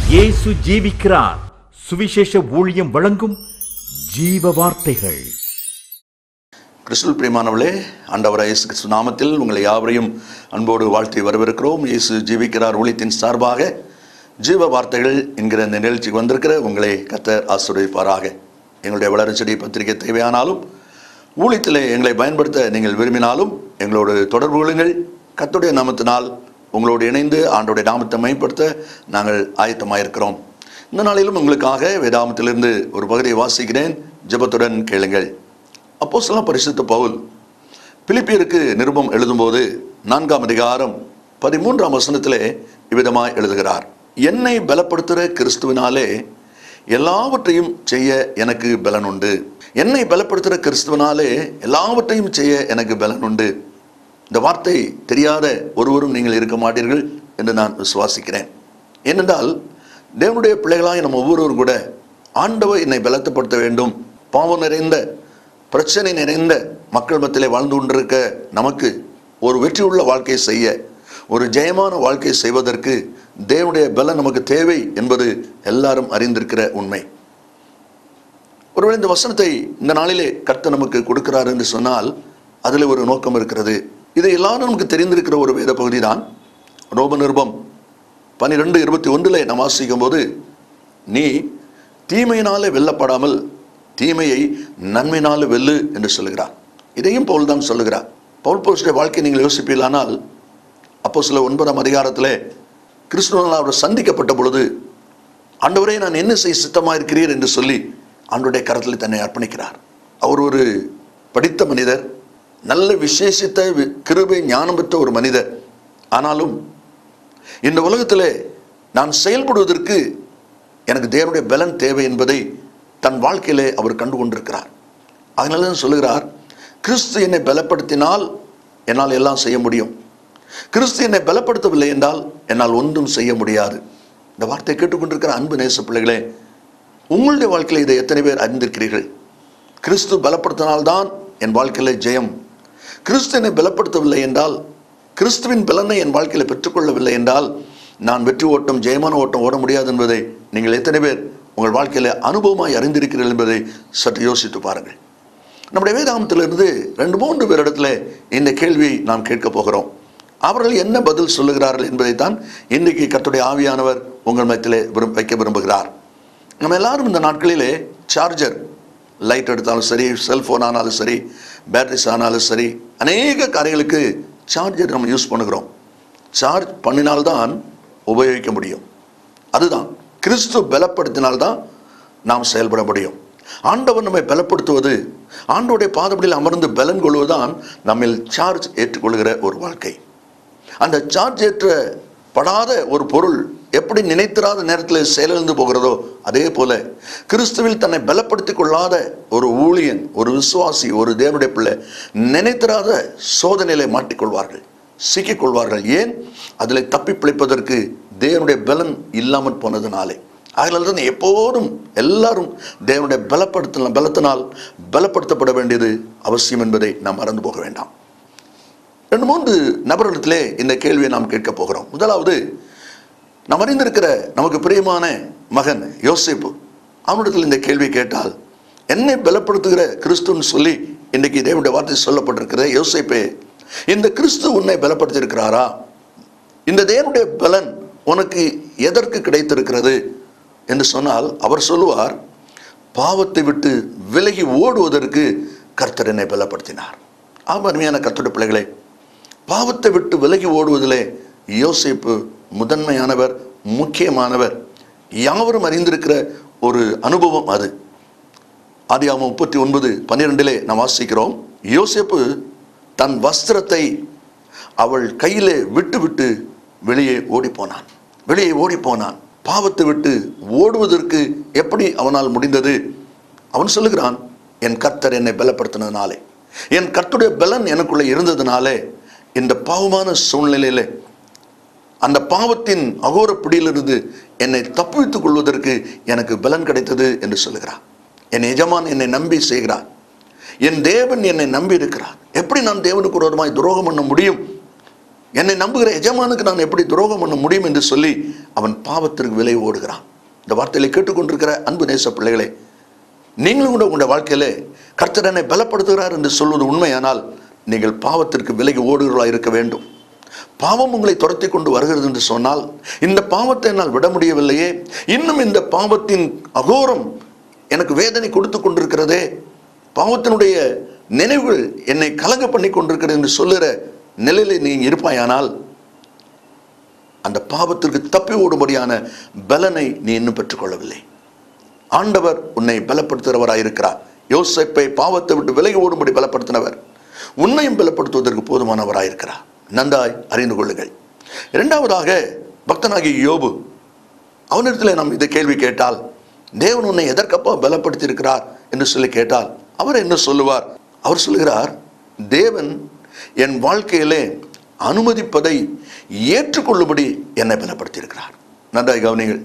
இயேசு ஜீவிக்கிறார். சுவிசேஷ ஊழியம் வழங்கும் ஜீவ வார்த்தைகள். கிறிஸ்துவில் பிரியமானவர்களே, ஆண்டவராகிய இயேசு கிறிஸ்து நாமத்தில் உங்களை யாவரையும் அன்போடு வாழ்த்தி வரவேற்கிறோம். இயேசு ஜீவிக்கிறார் ஊழியத்தின் சார்பாக ஜீவ வார்த்தைகள் என்கிற இந்த நிகழ்ச்சிக்கு வந்திருக்கிற உங்களை கர்த்தர் ஆசீர்வதிப்பாராக. எங்களுடைய வளர்ச்சி பத்திரிகை தேவையானாலும் ஊழியத்திலே எங்களை பயன்படுத்த நீங்கள் விரும்பினாலும் எங்களோடு தொடர்பு கொள்ளுங்கள். கர்த்தருடைய நாமத்தினால் உங்களோடு இணைந்து ஆண்டவருடைய நாமத்தை மேம்படுத்த நாங்கள் ஆயத்தமாயிருக்கிறோம். இந்த நாளிலும் உங்களுக்காக வேதாகமத்திலிருந்து ஒரு பகுதியை வாசிக்கிறேன். ஜெபத்துடன் கேளுங்கள். அப்போஸ்தலனாகிய பரிசுத்த பவுல் பிலிப்பியருக்கு நிருபம் எழுதும்போது 4ஆம் அதிகாரம் 13ஆம் வசனத்திலே இவ்விதமாய் எழுதுகிறார். என்னை பலப்படுத்துகிற கிறிஸ்துவினாலே எல்லாவற்றையும் செய்ய எனக்கு பலன் உண்டு. என்னை பலப்படுத்துகிற கிறிஸ்துவினாலே எல்லாவற்றையும் செய்ய எனக்கு பலன் உண்டு. இந்த வார்த்தை தெரியாத ஒருவரும் நீங்கள் இருக்க மாட்டீர்கள் என்று நான் விசுவாசிக்கிறேன். ஏனென்றால் தேவனுடைய பிள்ளைகளாய் நம்ம ஒவ்வொருவரும் கூட ஆண்டவர் என்னை பலப்படுத்த வேண்டும், பாவம் நிறைந்த பிரச்சனை நிறைந்த மக்கள் மத்தியிலே வாழ்ந்து கொண்டிருக்க நமக்கு ஒரு வெற்றியுள்ள வாழ்க்கை செய்ய, ஒரு ஜெயமான வாழ்க்கை செய்வதற்கு தேவனுடைய பலன் நமக்கு தேவை என்பது எல்லாரும் அறிந்திருக்கிற உண்மை. ஒருவேளை இந்த வசனத்தை இந்த நாளிலே கர்த்தர் நமக்கு கொடுக்கிறார் என்று சொன்னால் அதில் ஒரு நோக்கம் இருக்கிறது. இது எல்லாரும் நமக்கு தெரிந்திருக்கிற ஒரு வேத பகுதி தான். ரோம நிருபம் 12:21 நாம் வாசிக்கும் போது, நீ தீமையினாலே வெல்லப்படாமல் தீமையை நன்மையினாலே வெல்லு என்று சொல்லுகிறார். இதையும் பவுல் தான் சொல்லுகிறார். பவுல் போஸ்டைய வாழ்க்கை நீங்கள் யோசிப்பீர்களானால், அப்போஸ்தலர் 9ஆம் அதிகாரத்திலே கிறிஸ்துவினால் அவர் சந்திக்கப்பட்ட பொழுது, ஆண்டவரே நான் என்ன செய்ய சித்தமாக இருக்கிறீர் என்று சொல்லி ஆண்டவருடைய கரத்தில் தன்னை அர்ப்பணிக்கிறார். அவர் ஒரு படித்த மனிதர், நல்ல விசேஷித்த கிருபை ஞானம் பெற்ற ஒரு மனிதர். ஆனாலும் இந்த உலகத்திலே நான் செயல்படுவதற்கு எனக்கு தேவனுடைய பலன் தேவை என்பதை தன் வாழ்க்கையிலே அவர் கண்டு கொண்டிருக்கிறார். அதனால தான் சொல்லுகிறார், கிறிஸ்து என்னை பலப்படுத்தினால் என்னால் எல்லாம் செய்ய முடியும், கிறிஸ்து என்னை பலப்படுத்தவில்லை என்றால் என்னால் ஒன்றும் செய்ய முடியாது. இந்த வார்த்தையை கேட்டுக்கொண்டிருக்கிற அன்பு நேச பிள்ளைகளே, உங்களுடைய வாழ்க்கையில் இதை எத்தனை பேர் அறிந்திருக்கிறீர்கள்? கிறிஸ்து பலப்படுத்தினால்தான் என் வாழ்க்கையில ஜெயம். கிறிஸ்து என்னை பலப்படுத்தவில்லை என்றால், கிறிஸ்துவின் பலனை என் வாழ்க்கையில் பெற்றுக்கொள்ளவில்லை என்றால் நான் வெற்றி ஓட்டம், ஜெயமான ஓட்டம் ஓட முடியாது என்பதை நீங்கள் எத்தனை பேர் உங்கள் வாழ்க்கையில் அனுபவமாய் அறிந்திருக்கிறீர்கள் என்பதை சற்று யோசித்து பாருங்கள். நம்முடைய வேதாகமத்திலிருந்து 2-3 பேரிடத்துல இந்த கேள்வியை நாம் கேட்க போகிறோம். அவர்கள் என்ன பதில் சொல்லுகிறார்கள் என்பதைத்தான் இன்றைக்கு கர்த்தருடைய ஆவியானவர் உங்கள் மத்தியிலே வைக்க விரும்புகிறார். நம்ம எல்லாரும் இந்த நாட்களிலே சார்ஜர், லைட் எடுத்தாலும் சரி, செல்ஃபோன் ஆனாலும் சரி, பேட்டரிஸ் ஆனாலும் சரி, அநேக காரியங்களுக்கு சார்ஜர் நம்ம யூஸ் பண்ணுகிறோம். சார்ஜ் பண்ணினால்தான் உபயோகிக்க முடியும். அதுதான் கிறிஸ்து பலப்படுத்தினால்தான் நாம் செயல்பட முடியும். ஆண்டவர் நம்மை பலப்படுத்துவது, ஆண்டவருடைய பாதப்படியில் அமர்ந்து பலன் கொள்வதுதான் நம்மில் சார்ஜ் ஏற்றுக்கொள்கிற ஒரு வாழ்க்கை. அந்த சார்ஜ் ஏற்றப்படாத ஒரு பொருள் எப்படி நினைத்திராத நேரத்தில் செயலிழந்து போகிறதோ, அதே போல கிறிஸ்துவில் தன்னை பலப்படுத்திக் கொள்ளாத ஒரு ஊழியன், ஒரு விசுவாசி, ஒரு தேவனுடைய பிள்ளை நினைத்திராத சோதனையிலே மாட்டிக்கொள்வார்கள், சிக்கிக்கொள்வார்கள். ஏன்? அதில் தப்பி பிழைப்பதற்கு தேவனுடைய பலன் இல்லாமல் போனதுனாலே. அதனால தான் எப்போதும் எல்லாரும் தேவனுடைய பலத்தினால் பலப்படுத்தப்பட வேண்டியது அவசியம் என்பதை நாம் மறந்து போக வேண்டாம். 2-3 நபர்களிடத்திலே இந்த கேள்வியை நாம் கேட்க போகிறோம். முதலாவது, நாம் அறிந்திருக்கிற நமக்கு பிரியமான மகன் யோசேப்பு. அவனிடத்தில் இந்த கேள்வி கேட்டால், என்னை பலப்படுத்துகிற கிறிஸ்துன்னு சொல்லி இன்றைக்கு தேவனுடைய வார்த்தை சொல்லப்பட்டிருக்கிற யோசேப்பே, இந்த கிறிஸ்து உன்னை பலப்படுத்தியிருக்கிறாரா? இந்த தேவனுடைய பலன் உனக்கு எதற்கு கிடைத்திருக்கிறது என்று சொன்னால், அவர் சொல்லுவார், பாவத்தை விட்டு விலகி ஓடுவதற்கு கர்த்தர் என்னை பலப்படுத்தினார். அருமையான கர்த்தருடைய பிள்ளைகளே, பாவத்தை விட்டு விலகி ஓடுவதிலே யோசேப்பு முதன்மையானவர், முக்கியமானவர். யாவரும் அறிந்திருக்கிற ஒரு அனுபவம் அது. ஆதியாகமம் 39:12 நாம் வாசிக்கிறோம், யோசேப்பு தன் வஸ்திரத்தை அவள் கையிலே விட்டு வெளியே ஓடிப்போனான். பாவத்தை விட்டு ஓடுவதற்கு எப்படி அவனால் முடிந்தது? அவன் சொல்லுகிறான், என் கர்த்தர் என்னை பலப்படுத்தினதுனாலே, என் கர்த்தருடைய பலன் எனக்குள்ளே இருந்ததுனாலே இந்த பாவமான சூழ்நிலையிலே, அந்த பாவத்தின் அகோர பிடியிலிருந்து என்னை தப்புவித்துக் கொள்வதற்கு எனக்கு பலன் கிடைத்தது என்று சொல்லுகிறார். என் எஜமான் என்னை நம்பி செய்கிறார், என் தேவன் என்னை நம்பி இருக்கிறார். எப்படி நான் தேவனுக்கு விரோதமாய் துரோகம் பண்ண முடியும் என்னை நம்புகிற எஜமானுக்கு நான் எப்படி துரோகம் பண்ண முடியும் என்று சொல்லி அவன் பாவத்திற்கு விலை ஓடுகிறான். இந்த வார்த்தையை கேட்டுக்கொண்டிருக்கிற அன்பு நேச பிள்ளைகளே, நீங்களும் கூட உங்களுடைய வாழ்க்கையிலே கர்த்தர் என்னை பலப்படுத்துகிறார் என்று சொல்வது உண்மையானால் நீங்கள் பாவத்திற்கு விலகி ஓடுகிறவர்களாக இருக்க வேண்டும். பாவம் உங்களை துரத்தி கொண்டு வருகிறது என்று சொன்னால், இந்த பாவத்தை என்னால் விட முடியவில்லையே, இன்னும் இந்த பாவத்தின் அகோரம் எனக்கு வேதனை கொடுத்து கொண்டிருக்கிறதே, பாவத்தினுடைய நினைவுகள் என்னை கலங்க பண்ணி கொண்டிருக்கிறது என்று சொல்லுகிற நிலையில் நீ இருப்பாயானால் அந்த பாவத்திற்கு தப்பி ஓடும்படியான பலனை நீ இன்னும் பெற்றுக்கொள்ளவில்லை. ஆண்டவர் உன்னை பலப்படுத்துகிறவராயிருக்கிறார். யோசேப்பை பாவத்தை விட்டு விலகி ஓடும்படி பலப்படுத்தினவர் உன்னையும் பலப்படுத்துவதற்கு போதுமானவராயிருக்கிறார். நன்றாய் அறிந்து கொள்ளுங்கள். இரண்டாவதாக, பக்தனாகிய யோபு, அவனிடத்தில் நாம் இதை கேள்வி கேட்டால், தேவன் உன்னை எதற்கப்பா பலப்படுத்தி இருக்கிறார் என்று சொல்லி கேட்டால் அவர் என்ன சொல்லுவார்? அவர் சொல்லுகிறார், தேவன் என் வாழ்க்கையிலே அனுமதிப்பதை ஏற்றுக்கொள்ளும்படி என்னை பலப்படுத்தி இருக்கிறார். நன்றாய் கவனிங்கள்.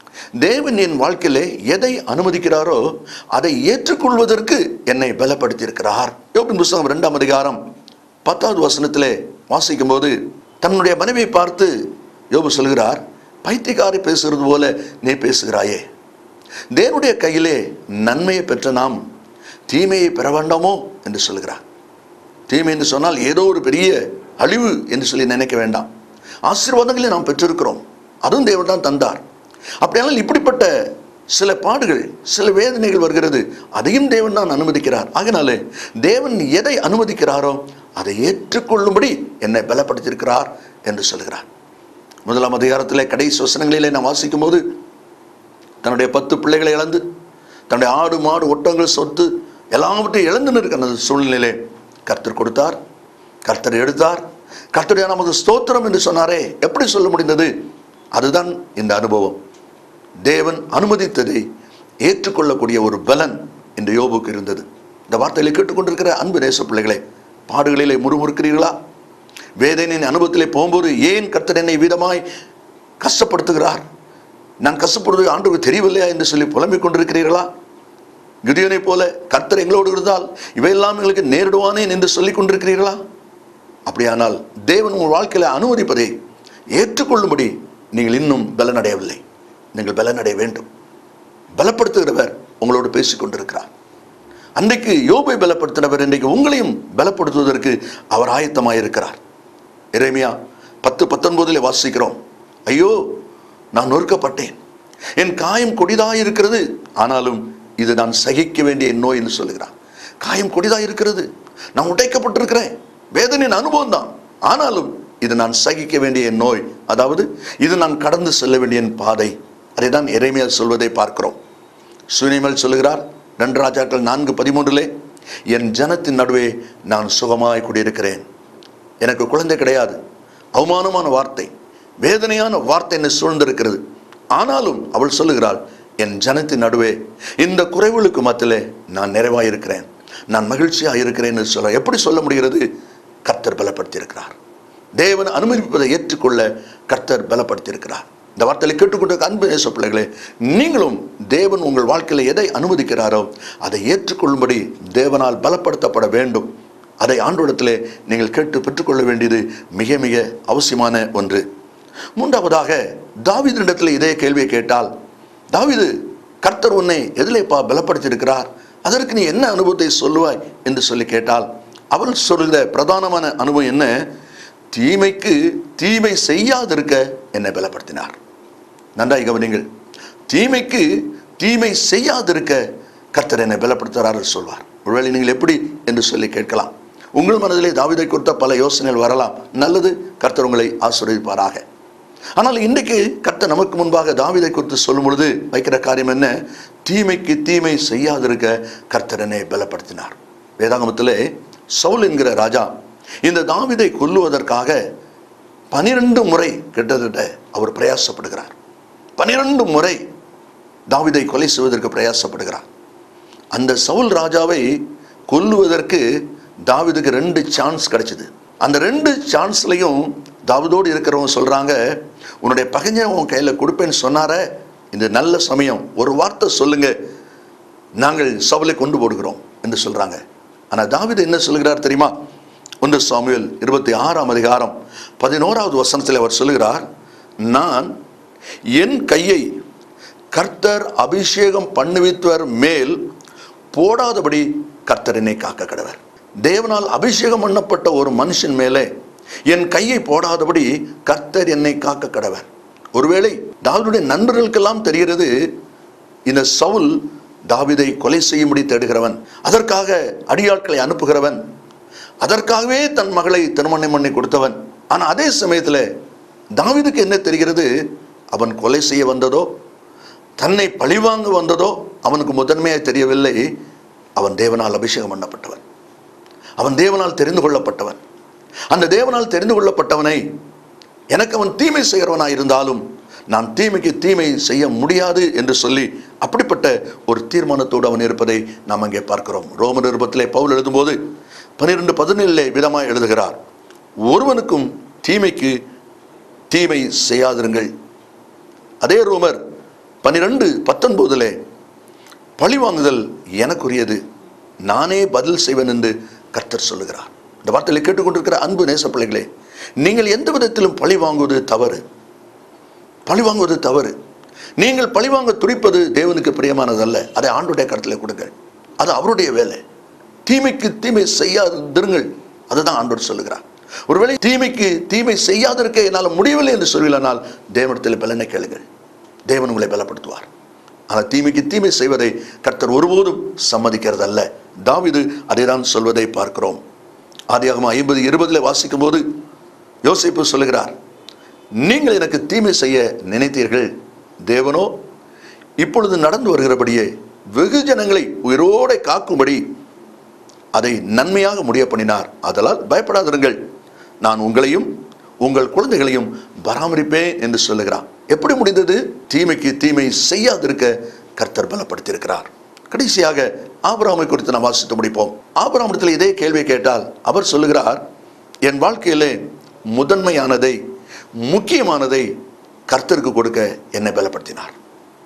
தேவன் என் வாழ்க்கையிலே எதை அனுமதிக்கிறாரோ அதை ஏற்றுக்கொள்வதற்கு என்னை பலப்படுத்தி இருக்கிறார். யோபின் புத்தகம் 2ஆம் அதிகாரம் 10வது வசனத்திலே வாசிக்கும் போது தன்னுடைய மனைவியை பார்த்து யோபு சொல்கிறார், பைத்தியக்காரி பேசுகிறது போல நீ பேசுகிறாயே, தேவனுடைய கையிலே நன்மையை பெற்ற நாம் தீமையை பெற வேண்டாமோ என்று சொல்கிறார். தீமை என்று சொன்னால் ஏதோ ஒரு பெரிய அழிவு என்று சொல்லி நினைக்க வேண்டாம். ஆசீர்வாதங்களை நாம் பெற்றிருக்கிறோம், அதுவும் தேவன் தான் தந்தார். அப்படியானால் இப்படிப்பட்ட சில பாடுகள், சில வேதனைகள் வருகிறது, அதையும் தேவன் தான் அனுமதிக்கிறார். ஆகினாலே தேவன் எதை அனுமதிக்கிறாரோ அதை ஏற்றுக்கொள்ளும்படி என்னை பலப்படுத்தியிருக்கிறார் என்று சொல்கிறார். 1ஆம் அதிகாரத்திலே கடைசி வசனங்களிலே நாம் வாசிக்கும் போது தன்னுடைய 10 பிள்ளைகளை இழந்து, தன்னுடைய ஆடு மாடு ஒட்டங்கள் சொத்து எல்லாவற்றையும் இழந்து நிற்கிற அந்த சூழ்நிலையிலே கர்த்தர் கொடுத்தார், கர்த்தர் எடுத்தார், கர்த்தருடைய நமக்கு ஸ்தோத்திரம் என்று சொன்னாரே. எப்படி சொல்ல முடிந்தது? அதுதான் இந்த அனுபவம். தேவன் அனுமதித்ததை ஏற்றுக்கொள்ளக்கூடிய ஒரு பலன் இந்த யோபுக்கு இருந்தது. இந்த வார்த்தைகளை கேட்டுக்கொண்டிருக்கிற அன்பு நேச பிள்ளைகளே, பாடுகளிலே முறுமுறுக்கிறீர்களா? வேதனையின் அனுபவத்திலே போகும்போது ஏன் கர்த்தர் என்னை விதமாய் கஷ்டப்படுத்துகிறார், நான் கஷ்டப்படுவது ஆண்டவருக்கு தெரியவில்லையா என்று சொல்லி புலம்பிக் கொண்டிருக்கிறீர்களா? கிதியோனை போல கர்த்தர் எங்களோடு இருந்தால் இவையெல்லாம் எங்களுக்கு நேரிடுவானேன் என்று சொல்லிக் கொண்டிருக்கிறீர்களா? அப்படியானால் தேவன் உங்கள் வாழ்க்கையில அனுமதிப்பதை ஏற்றுக்கொள்ளும்படி நீங்கள் இன்னும் பலனடையவில்லை. நீங்கள் பலனடைய வேண்டும். பலப்படுத்துகிறவர் உங்களோடு பேசிக் கொண்டிருக்கிறார். அன்றைக்கு யோபை பலப்படுத்தினவர் இன்றைக்கு உங்களையும் பலப்படுத்துவதற்கு அவர் ஆயத்தமாயிருக்கிறார். எரேமியா 10:19 வாசிக்கிறோம், ஐயோ நான் நொறுக்கப்பட்டேன், என் காயம் கொடிதாயிருக்கிறது, ஆனாலும் இது நான் சகிக்க வேண்டிய என் நோய் என்று சொல்லுகிறார். காயம் கொடிதாயிருக்கிறது, நான் உடைக்கப்பட்டிருக்கிறேன், வேதனையின் அனுபவம் தான், ஆனாலும் இது நான் சகிக்க வேண்டிய என் நோய், அதாவது இது நான் கடந்து செல்ல வேண்டிய என் பாதை. அதை தான் எரேமியா சொல்வதை பார்க்கிறோம். சுனிமல் சொல்லுகிறார் 2 ராஜாக்கள் 4:13, என் ஜனத்தின் நடுவே நான் சுகமாய் குடியிருக்கிறேன், எனக்கு குழந்தை கிடையாது, அவமானமான வார்த்தை, வேதனையான வார்த்தை என்னை சூழ்ந்திருக்கிறது, ஆனாலும் அவள் சொல்லுகிறாள், என் ஜனத்தின் நடுவே இந்த குறைவுகளுக்கு மத்தியிலே நான் நிறைவாயிருக்கிறேன், நான் மகிழ்ச்சியாக இருக்கிறேன் என்று சொல்ல. எப்படி சொல்ல முடிகிறது? கர்த்தர் பலப்படுத்தி இருக்கிறார். தேவன் அனுமதிப்பதை ஏற்றுக்கொள்ள கர்த்தர் பலப்படுத்தி இருக்கிறார். இந்த வார்த்தையை கேட்டுக்கொண்ட அன்பு நேச பிள்ளைகளே, நீங்களும் தேவன் உங்கள் வாழ்க்கையில் எதை அனுமதிக்கிறாரோ அதை ஏற்றுக்கொள்ளும்படி தேவனால் பலப்படுத்தப்பட வேண்டும். அதை ஆண்டவரிடத்திலே நீங்கள் கேட்டு பெற்றுக்கொள்ள வேண்டியது மிக மிக அவசியமான ஒன்று. மூன்றாவதாக, தாவீதினிடத்தில் இதே கேள்வியை கேட்டால், தாவீது, கர்த்தர் உன்னை எதிலேப்பா பலப்படுத்தி இருக்கிறார், அதற்கு நீ என்ன அனுபவத்தை சொல்லுவாய் என்று சொல்லி கேட்டால், அவள் சொல்கிற பிரதானமான அனுபவம் என்ன? தீமைக்கு தீமை செய்யாதிருக்க என்னை பலப்படுத்தினார். நன்றாய் கவனிங்கள். தீமைக்கு தீமை செய்யாதிருக்க கர்த்தர் என்னை பலப்படுத்துகிறார் சொல்வார். ஒருவேளை நீங்கள் எப்படி என்று சொல்லி கேட்கலாம். உங்கள் மனதிலே தாவீதை குறித்த பல யோசனைகள் வரலாம். நல்லது, கர்த்தர் உங்களை ஆசீர்வதிப்பாராக. ஆனால் இன்றைக்கு கர்த்தர் நமக்கு முன்பாக தாவீதை குறித்து சொல்லும் பொழுது வைக்கிற காரியம் என்ன? தீமைக்கு தீமை செய்யாதிருக்க கர்த்தர் என்னை பலப்படுத்தினார். வேதாகமத்திலே சவுல் என்கிற ராஜா இந்த தாவீதை கொல்லுவதற்காக 12 முறை கிட்டத்தட்ட அவர் பிரயாசப்படுகிறார். 12 முறை தாவீதை கொலை செய்வதற்கு பிரயாசப்படுகிறார். அந்த சவுல் ராஜாவை கொல்லுவதற்கு தாவீதுக்கு 2 சான்ஸ் கிடைச்சது. அந்த 2 சான்ஸ்லையும் தாவீதோடு இருக்கிறவங்க சொல்றாங்க, உன்னுடைய பகைஞை உன் கையில் கொடுப்பேன்னு சொன்னார, இந்த நல்ல சமயம், ஒரு வார்த்தை சொல்லுங்க, நாங்கள் சவுலை கொண்டு போடுகிறோம் என்று சொல்றாங்க. ஆனால் தாவீது என்ன சொல்கிறார் தெரியுமா? 1 சாமுவேல் 26ஆம் அதிகாரம் 11வது வசனத்தில் அவர் சொல்லுகிறார், நான் என் கையை கர்த்தர் அபிஷேகம் பண்ணுவித்தவர் மேல் போடாதபடி கர்த்தர் என்னை காக்க கடவர். தேவனால் அபிஷேகம் பண்ணப்பட்ட ஒரு மனுஷன் மேலே என் கையை போடாதபடி கர்த்தர் என்னை காக்க கடவர். ஒருவேளை தாவீதுடைய நண்பர்களுக்கெல்லாம் தெரிகிறது, இந்த சவுல் தாவீதை கொலை செய்யும்படி தேடுகிறவன், அதற்காக அடியாட்களை அனுப்புகிறவன், அதற்காகவே தன் மகளை திருமணம் பண்ணி கொடுத்தவன். ஆனால் அதே சமயத்தில் தாவீதுக்கு என்ன தெரிகிறது, அவன் கொலை செய்ய வந்ததோ தன்னை பழிவாங்க வந்ததோ அவனுக்கு முதன்மையாக தெரியவில்லை. அவன் தேவனால் அபிஷேகம் பண்ணப்பட்டவன், அவன் தேவனால் தெரிந்து கொள்ளப்பட்டவன். அந்த தேவனால் தெரிந்து கொள்ளப்பட்டவனை எனக்கு அவன் தீமை செய்கிறவனாக இருந்தாலும் நான் தீமைக்கு தீமை செய்ய முடியாது என்று சொல்லி அப்படிப்பட்ட ஒரு தீர்மானத்தோடு அவன் இருப்பதை நாம் அங்கே பார்க்கிறோம். ரோமர் நிருபத்திலே பவுல் எழுதும்போது 12:17 விதமாக எழுதுகிறார், ஒருவனுக்கும் தீமைக்கு தீமை செய்யாதிருங்கள். அதே ரோமர் 12:19 பழி வாங்குதல் எனக்குரியது, நானே பதில் செய்வேன் என்று கர்த்தர் சொல்லுகிறார். இந்த வார்த்தையை கேட்டுக்கொண்டிருக்கிற அன்பு நேச பிள்ளைகளே, நீங்கள் எந்த விதத்திலும் பழி வாங்குவது தவறு, பழி வாங்குவது தவறு. நீங்கள் பழி வாங்க துடிப்பது தேவனுக்கு பிரியமானதல்ல. அதை ஆண்டுடைய கருத்தில் கொடுங்கள், அது அவருடைய வேலை. தீமைக்கு தீமை செய்யாதிருங்கள், அதுதான் ஆண்டவர் சொல்லுகிறார். ஒருவேளை தீமைக்கு தீமை செய்யாதிருக்க என்னால் முடியவில்லை என்று சொல்லினால் தேவனிடத்தில் பலனை கேளுங்கள், தேவன் உங்களை பலப்படுத்துவார். ஆனால் தீமைக்கு தீமை செய்வதை கர்த்தர் ஒருபோதும் சம்மதிக்கிறதல்ல. தாவீது அதைதான் சொல்வதை பார்க்கிறோம். ஆதியாகமம் 50:20 வாசிக்கும் போது யோசேப்பு சொல்லுகிறார், நீங்கள் எனக்கு தீமை செய்ய நினைத்தீர்கள், தேவனோ இப்பொழுது நடந்து வருகிறபடியே வெகு ஜனங்களை உயிரோடு காக்கும்படி அதை நன்மையாக முடிய பண்ணினார். அதனால் பயப்படாதிருங்கள், நான் உங்களையும் உங்கள் குழந்தைகளையும் பராமரிப்பேன் என்று சொல்லுகிறார். எப்படி முடிந்தது? தீமைக்கு தீமை செய்யாதிருக்க கர்த்தர் பலப்படுத்தியிருக்கிறார். கடைசியாக ஆபிரகாமை குறித்து நாம் வாசித்து முடிப்போம். ஆபிரகாமிடத்தில் இதே கேள்வியை கேட்டால் அவர் சொல்லுகிறார், என் வாழ்க்கையிலே முதன்மையானதை முக்கியமானதை கர்த்தருக்கு கொடுக்க என்னை பலப்படுத்தினார்.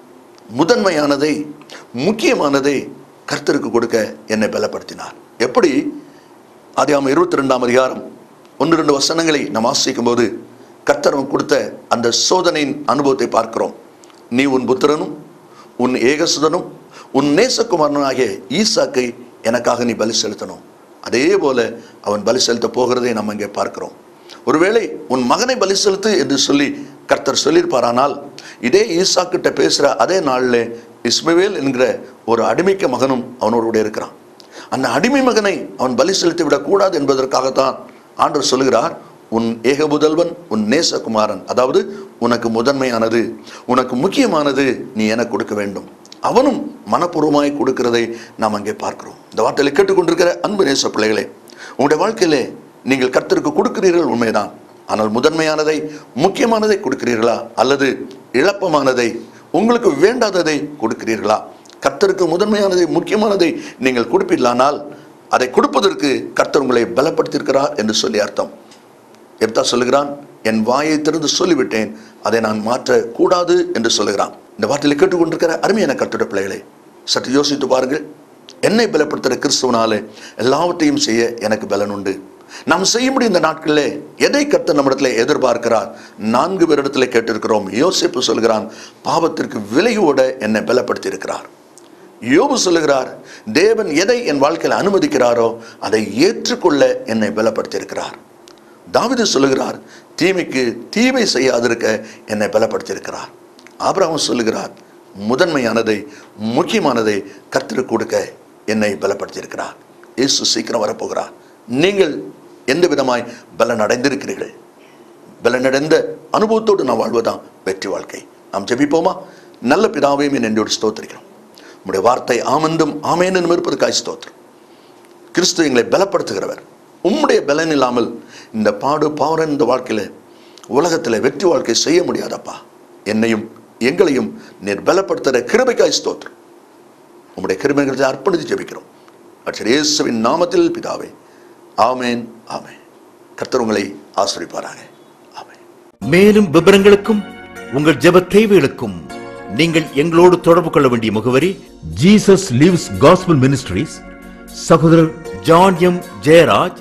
முதன்மையானதை முக்கியமானதை கர்த்தருக்கு கொடுக்க என்னை பலப்படுத்தினார். எப்படி? ஆதியாகமம் 22ஆம் அதிகாரம் 1-2 வசனங்களை நாம் வாசிக்கும் போது கர்த்தர் கொடுத்த அந்த சோதனையின் அனுபவத்தை பார்க்கிறோம். நீ உன் புத்திரனும் உன் ஏகசுதனும் உன் நேசகுமாரனாகிய ஈசாக்கை எனக்காக நீ பலி செலுத்தணும். அதே போல அவன் பலி செலுத்த போகிறதை நாம் இங்கே பார்க்கிறோம். ஒருவேளை உன் மகனை பலி செலுத்து என்று சொல்லி கர்த்தர் சொல்லியிருப்பாரானால், இதே ஈசாக்கிட்ட பேசுகிற அதே நாளில் இஸ்மவேல் என்கிற ஒரு அடிமைக்க மகனும் அவனோடு கூட இருக்கிறான். அந்த அடிமை மகனை அவன் பலி செலுத்தி விடக்கூடாது என்பதற்காகத்தான் ஆண்டவர் சொல்லுகிறார், உன் ஏகபுதல்வன் உன் நேசகுமாரன், அதாவது உனக்கு முதன்மையானது உனக்கு முக்கியமானது நீ எனக்கு கொடுக்க வேண்டும். அவனும் மனப்பூர்வமாய் கொடுக்கிறதை நாம் அங்கே பார்க்கிறோம். இந்த வார்த்தையை கேட்டுக்கொண்டிருக்கிற அன்பு நேச பிள்ளைகளே, உங்களுடைய வாழ்க்கையிலே நீங்கள் கர்த்தருக்கு கொடுக்கிறீர்கள் உண்மைதான். ஆனால் முதன்மையானதை முக்கியமானதை கொடுக்கிறீர்களா, அல்லது இழப்பமானதை உங்களுக்கு வேண்டாததை கொடுக்கிறீர்களா? கர்த்தருக்கு முதன்மையானதை முக்கியமானதை நீங்கள் கொடுப்பீர்களானால் அதை கொடுப்பதற்கு கர்த்தர் உங்களை பலப்படுத்தியிருக்கிறார் என்று சொல்லி அர்த்தம். எப்தா சொல்லுகிறான், என் வாயை திறந்து சொல்லிவிட்டேன், அதை நான் மாற்றக்கூடாது என்று சொல்லுகிறான். இந்த வார்த்தையில் கேட்டுக்கொண்டிருக்கிற அருமையான கர்த்தருடைய பிள்ளைகளை சற்று யோசித்து பாருங்கள். என்னை பலப்படுத்துகிற கிறிஸ்துவனாலே எல்லாவற்றையும் செய்ய எனக்கு பலன் உண்டு. நாம் செய்ய முடியும். இந்த நாட்களிலே எதை கர்த்தர் நம்மிடத்தில் எதிர்பார்க்கிறார்? 4 பேரிடத்தில் கேட்டிருக்கிறோம். யோசேப்பு சொல்கிறான், பாவத்திற்கு விலகியோட என்னை பலப்படுத்தி இருக்கிறார். யோபு சொல்லுகிறார், தேவன் எதை என் வாழ்க்கையில் அனுமதிக்கிறாரோ அதை ஏற்றுக்கொள்ள என்னை பலப்படுத்தி இருக்கிறார். தாவீது சொல்லுகிறார், தீமைக்கு தீமை செய்யாதிருக்க என்னை பலப்படுத்தி இருக்கிறார். ஆபிரகாம் சொல்லுகிறார், முதன்மையானதை முக்கியமானதை கர்த்தருக்கு கொடுக்க என்னை பலப்படுத்தி இருக்கிறார். இயேசு சீக்கிரம் வரப்போகிறார். நீங்கள் எந்த விதமாய் பலன் அடைந்திருக்கிறீர்கள்? பலனடைந்த அனுபவத்தோடு நாம் வாழ்வதுதான் வெற்றி வாழ்க்கை. நாம் ஜெபிப்போமா? நல்ல பிதாவையும் என்னோடு ஸ்தோத்திரிக்கிறோம். உம்முடைய வார்த்தை ஆமந்தும் ஆமேனும் இருப்பதற்காய் ஸ்தோத்திரம். கிறிஸ்து எங்களை பலப்படுத்துகிறவர். உம்முடைய பலன் இல்லாமல் இந்த பாவரன் இந்த வாழ்க்கையில உலகத்தில் வெற்றி வாழ்க்கை செய்ய முடியாதப்பா. என்னையும் எங்களையும் நீர் பலப்படுத்துகிற கிருபைக்காய் ஸ்தோத்திரம். உம்முடைய கிருபைகளை அர்ப்பணித்து ஜெபிக்கிறோம். இயேசுவின் நாமத்தில் பிதாவே, ஆமேன் ஆமேன். கர்த்தர் உங்களை ஆசீர்வதிப்பாராக. ஆமேன். மேலும் விவரங்களுக்கும் உங்கள் ஜெப தேவைகளுக்கும் நீங்கள் எங்களோடு தொடர்பு கொள்ள வேண்டிய முகவரி, ஜீசஸ் லிவ்ஸ் காஸ்பல் மினிஸ்ட்ரீஸ், சகோதரர் John M Jayaraj,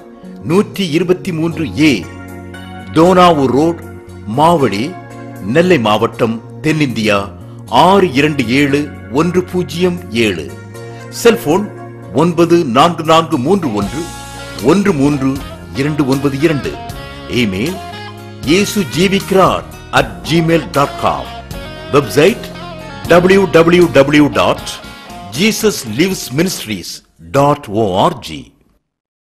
123A, Dohnavur road, Mavadi, Nellai மாவட்டம், தென்னிந்தியா 627107. Cellphone 9441132292. Email yesujivikarar@gmail.com. Website www.jesuslivesministries.org.